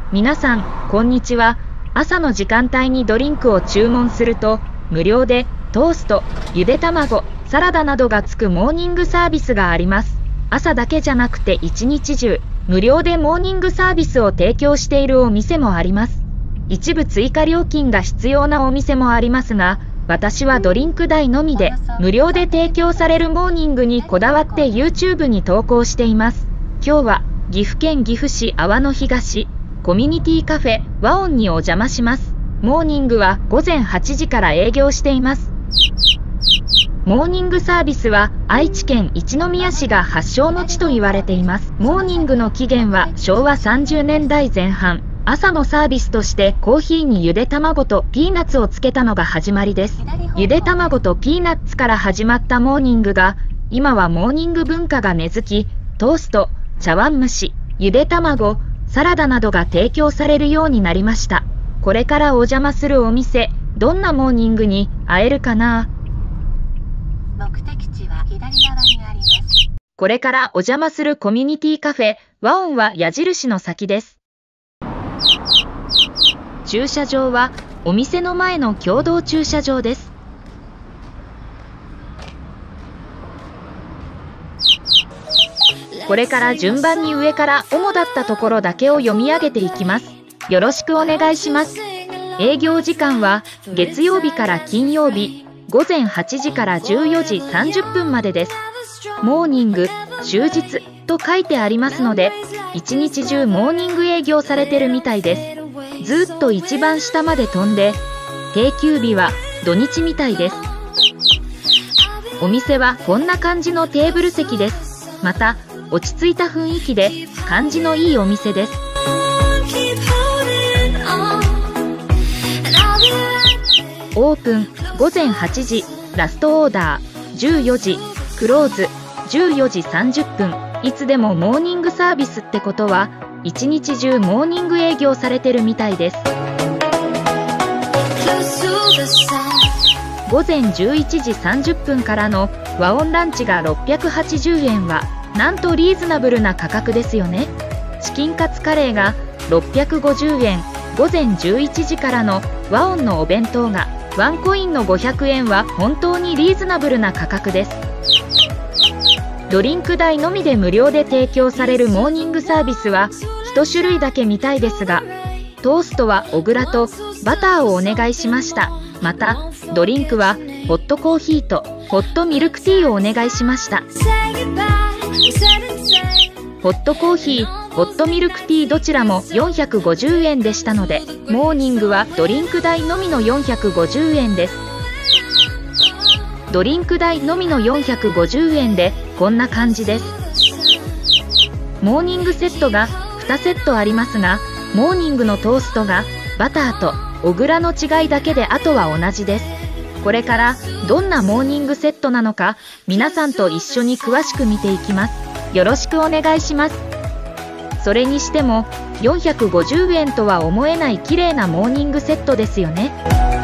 皆さん、こんにちは。朝の時間帯にドリンクを注文すると、無料でトースト、ゆで卵、サラダなどがつくモーニングサービスがあります。朝だけじゃなくて一日中、無料でモーニングサービスを提供しているお店もあります。一部追加料金が必要なお店もありますが、私はドリンク代のみで無料で提供されるモーニングにこだわって YouTube に投稿しています。今日は岐阜県岐阜市阿波野東コミュニティカフェ和音にお邪魔します。モーニングは午前8時から営業しています。モーニングサービスは愛知県一宮市が発祥の地と言われています。モーニングの起源は昭和30年代前半。朝のサービスとしてコーヒーにゆで卵とピーナッツをつけたのが始まりです。ゆで卵とピーナッツから始まったモーニングが、今はモーニング文化が根付き、トースト、茶碗蒸し、ゆで卵、サラダなどが提供されるようになりました。これからお邪魔するお店、どんなモーニングに会えるかな？ 目的地は左側にあります。 これからお邪魔するコミュニティカフェ、和音は矢印の先です。駐車場はお店の前の共同駐車場です。これから順番に上から主だったところだけを読み上げていきます。よろしくお願いします。営業時間は月曜日から金曜日午前8時から14時30分までです。モーニング、終日と書いてありますので、一日中モーニング営業されてるみたいです。ずっと一番下まで飛んで、定休日は土日みたいです。お店はこんな感じのテーブル席です。また、落ち着いた雰囲気で感じのいいお店です。オープン午前8時、ラストオーダー14時、クローズ14時30分。いつでもモーニングサービスってことは、一日中モーニング営業されてるみたいです。午前11時30分からの和音ランチが680円は、なんとリーズナブルな価格ですよね。チキンカツカレーが650円、午前11時からの和音のお弁当がワンコインの500円は本当にリーズナブルな価格です。ドリンク代のみで無料で提供されるモーニングサービスは1種類だけみたいですが、トーストは小倉とバターをお願いしました。またドリンクはホットコーヒーとホットミルクティーをお願いしました。ホットコーヒー、ホットミルクティーどちらも450円でしたので、モーニングはドリンク代のみの450円です。ドリンク代のみの450円でこんな感じです。モーニングセットが2セットありますが、モーニングのトーストがバターと小倉の違いだけであとは同じです。これからどんなモーニングセットなのか、皆さんと一緒に詳しく見ていきます。よろしくお願いします。それにしても450円とは思えない綺麗なモーニングセットですよね。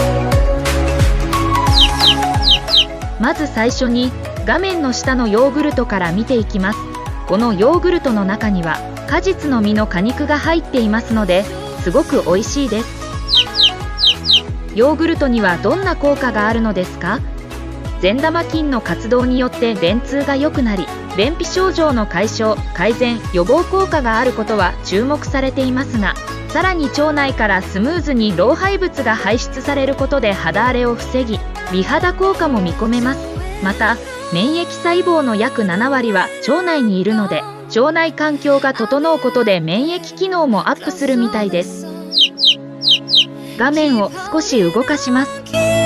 まず最初に画面の下のヨーグルトから見ていきます。このヨーグルトの中には果実の実の果肉が入っていますので、すごく美味しいです。ヨーグルトにはどんな効果があるのですか？善玉菌の活動によって便通が良くなり、便秘症状の解消、改善、予防効果があることは注目されていますが、さらに腸内からスムーズに老廃物が排出されることで肌荒れを防ぎ、美肌効果も見込めます。また免疫細胞の約7割は腸内にいるので、腸内環境が整うことで免疫機能もアップするみたいです。画面を少し動かします。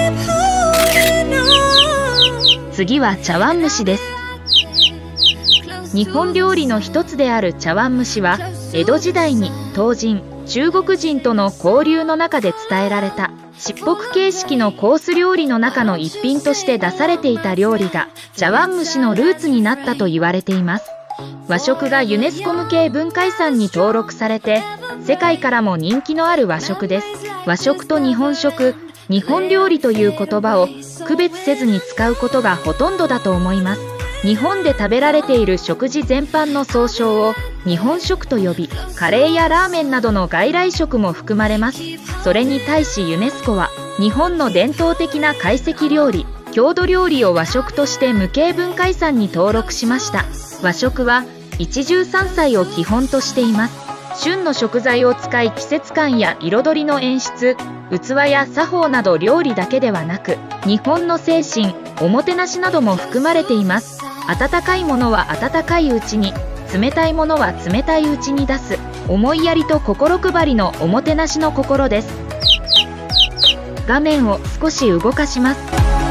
次は茶碗蒸しです。日本料理の一つである茶碗蒸しは、江戸時代に唐人、中国人との交流の中で伝えられたしっぽく形式のコース料理の中の一品として出されていた料理が茶碗蒸しのルーツになったと言われています。和食がユネスコ無形文化遺産に登録されて、世界からも人気のある和食です。和食と日本食、日本料理という言葉を区別せずに使うことがほとんどだと思います。日本で食べられている食事全般の総称を日本食と呼び、カレーやラーメンなどの外来食も含まれます。それに対しユネスコは、日本の伝統的な懐石料理、郷土料理を和食として無形文化遺産に登録しました。和食は一汁三菜を基本としています。旬の食材を使い季節感や彩りの演出、器や作法など料理だけではなく、日本の精神、おもてなしなども含まれています。温かいものは温かいうちに、冷たいものは冷たいうちに出す、思いやりと心配りのおもてなしの心です。画面を少し動かします。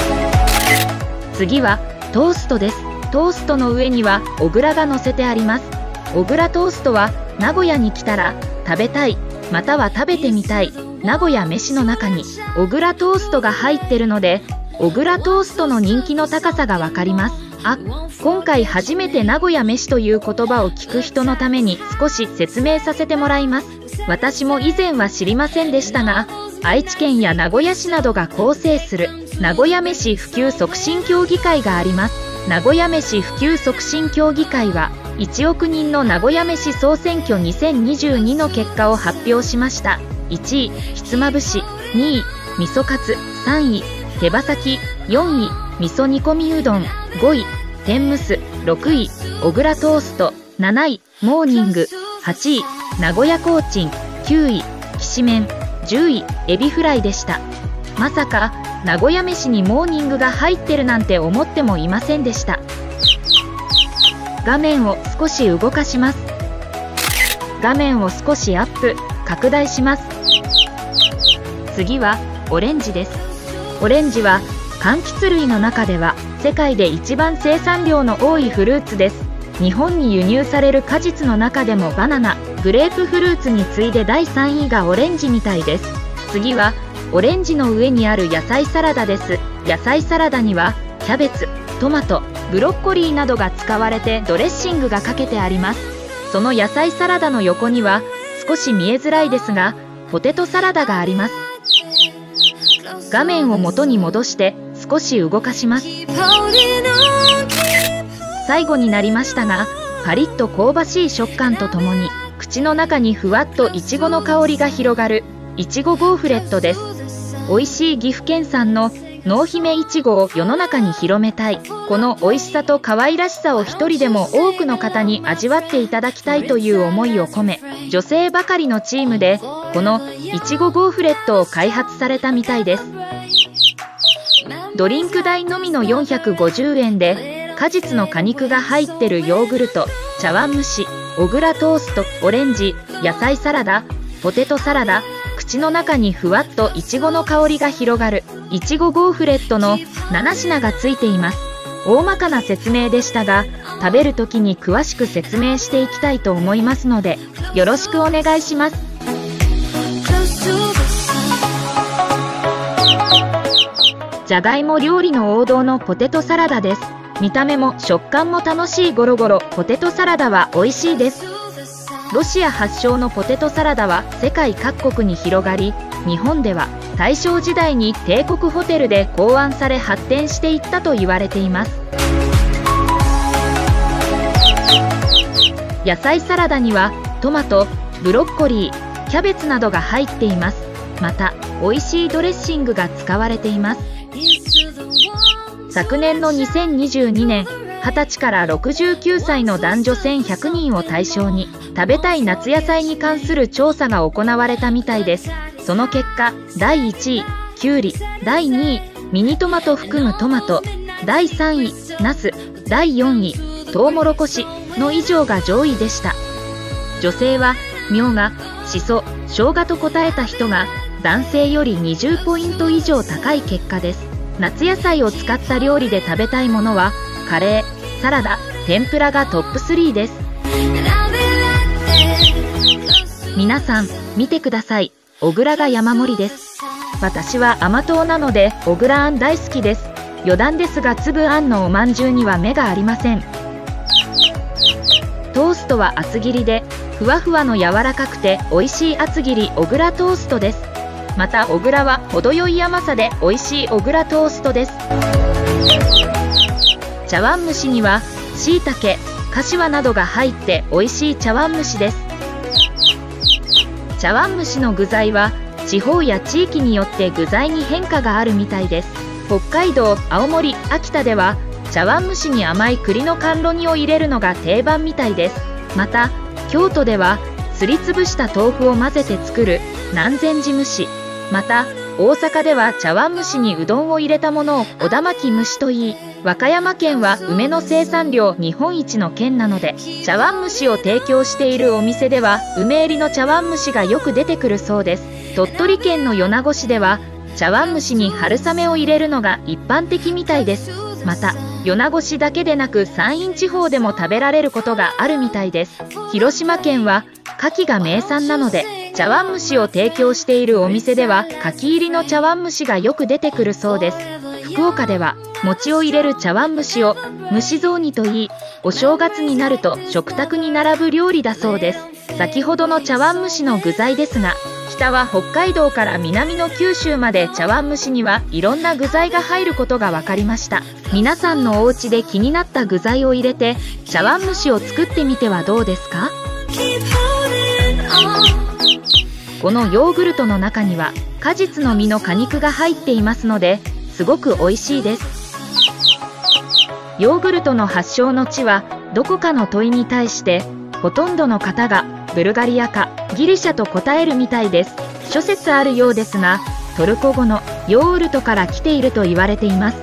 次はトーストです。トーストの上には小倉が乗せてあります。小倉トーストは名古屋に来たら食べたい、または食べてみたい名古屋飯の中に小倉トーストが入ってるので、小倉トーストの人気の高さがわかります。今回初めて名古屋飯という言葉を聞く人のために少し説明させてもらいます。私も以前は知りませんでしたが、愛知県や名古屋市などが構成する名古屋飯普及促進協議会があります。名古屋飯普及促進協議会は1億人の名古屋飯総選挙2022の結果を発表しました。1位ひつまぶし、2位味噌カツ、3位手羽先、4位味噌煮込みうどん、5位天むす、6位小倉トースト、7位モーニング、8位名古屋コーチン、9位きしめん、10位エビフライでした。まさか名古屋飯にモーニングが入ってるなんて思ってもいませんでした。画面を少し動かします。画面を少しアップ、拡大します。次はオレンジです。オレンジは柑橘類の中では世界で一番生産量の多いフルーツです。日本に輸入される果実の中でもバナナ、グレープフルーツに次いで第3位がオレンジみたいです。次はオレンジの上にある野菜サラダです。野菜サラダにはキャベツ、トマト、ブロッコリーなどが使われてドレッシングがかけてあります。その野菜サラダの横には少し見えづらいですがポテトサラダがあります。画面を元に戻して少し動かします。最後になりましたが、パリッと香ばしい食感とともに口の中にふわっといちごの香りが広がるいちごゴーフレットです。美味しい岐阜県産の濃姫いちごを世の中に広めたい。この美味しさと可愛らしさを一人でも多くの方に味わっていただきたいという思いを込め、女性ばかりのチームでこのいちごゴーフレットを開発されたみたいです。ドリンク代のみの450円で果実の果肉が入ってるヨーグルト、茶碗蒸し、小倉トースト、オレンジ、野菜サラダ、ポテトサラダ、口の中にふわっといちごの香りが広がるいちごゴーフレットの7品がついています。大まかな説明でしたが、食べる時に詳しく説明していきたいと思いますので、よろしくお願いします。じゃがいも料理の王道のポテトサラダです。見た目も食感も楽しいゴロゴロポテトサラダは美味しいです。ロシア発祥のポテトサラダは世界各国に広がり、日本では大正時代に帝国ホテルで考案され発展していったと言われています。野菜サラダにはトマト、ブロッコリー、キャベツなどが入っています。また美味しいドレッシングが使われています。昨年の2022年、20歳から69歳の男女1100人を対象に食べたい夏野菜に関する調査が行われたみたいです。その結果、第1位きゅうり、第2位ミニトマト含むトマト、第3位ナス、第4位トウモロコシの以上が上位でした。女性はみょうが、しそ、生姜と答えた人が男性より20ポイント以上高い結果です。夏野菜を使った料理で食べたいものはカレー、サラダ、天ぷらがトップ3です。皆さん見てください。小倉が山盛りです。私は甘党なので小倉あん大好きです。余談ですが粒あんのおまんじゅうには目がありません。トーストは厚切りでふわふわの柔らかくて美味しい厚切り小倉トーストです。また小倉は程よい甘さで美味しい小倉トーストです。茶碗蒸しにはしいたけ、 かしわなどが入って美味しい茶碗蒸しです。茶碗蒸しの具材は地方や地域によって具材に変化があるみたいです。北海道、青森、秋田では茶碗蒸しに甘い栗の甘露煮を入れるのが定番みたいです。また京都ではすりつぶした豆腐を混ぜて作る南禅寺蒸し、また大阪では茶碗蒸しにうどんを入れたものをおだまき蒸しといい、和歌山県は梅の生産量日本一の県なので、茶碗蒸しを提供しているお店では梅入りの茶碗蒸しがよく出てくるそうです。鳥取県の米子市では茶碗蒸しに春雨を入れるのが一般的みたいです。また米子市だけでなく山陰地方でも食べられることがあるみたいです。広島県は牡蠣が名産なので、茶碗蒸しを提供しているお店では牡蠣入りの茶碗蒸しがよく出てくるそうです。福岡では餅を入れる茶碗蒸しを蒸し雑煮といい、お正月になると食卓に並ぶ料理だそうです。先ほどの茶碗蒸しの具材ですが、北は北海道から南の九州まで茶碗蒸しにはいろんな具材が入ることが分かりました。皆さんのお家で気になった具材を入れて茶碗蒸しを作ってみてはどうですか？このヨーグルトの中には果実の実の果肉が入っていますので、すごく美味しいです。ヨーグルトの発祥の地はどこかの問いに対してほとんどの方がブルガリアかギリシャと答えるみたいです。諸説あるようですが、トルコ語のヨーウルトから来ていると言われています。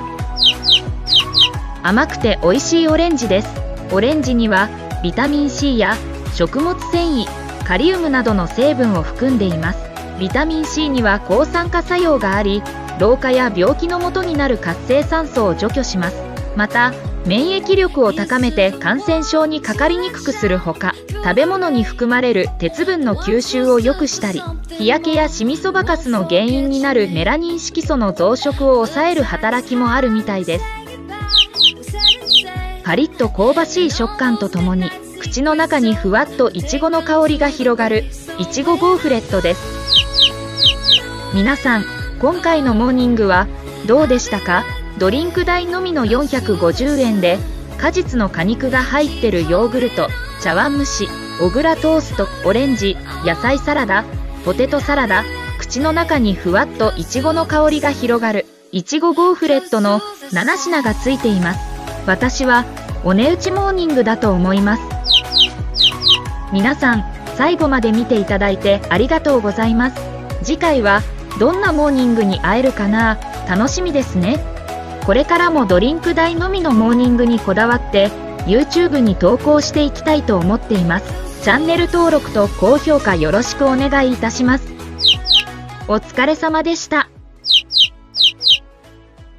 甘くて美味しいオレンジです。オレンジにはビタミン C や食物繊維、カリウムなどの成分を含んでいます。ビタミン C には抗酸化作用があり、老化や病気のもとになる活性酸素を除去します。また免疫力を高めて感染症にかかりにくくするほか、食べ物に含まれる鉄分の吸収を良くしたり、日焼けやシミそばかすの原因になるメラニン色素の増殖を抑える働きもあるみたいです。パリッと香ばしい食感とともに口の中にふわっといちごの香りが広がるいちごゴーフレットです。皆さん、今回のモーニングはどうでしたか？ドリンク代のみの450円で果実の果肉が入ってるヨーグルト、茶碗蒸し、小倉トースト、オレンジ、野菜サラダ、ポテトサラダ、口の中にふわっといちごの香りが広がるいちごゴーフレットの7品がついています。私はお値打ちモーニングだと思います。皆さん、最後まで見ていただいてありがとうございます。次回はどんなモーニングに会えるかな？楽しみですね。これからもドリンク代のみのモーニングにこだわって YouTube に投稿していきたいと思っています。チャンネル登録と高評価よろしくお願いいたします。お疲れ様でした。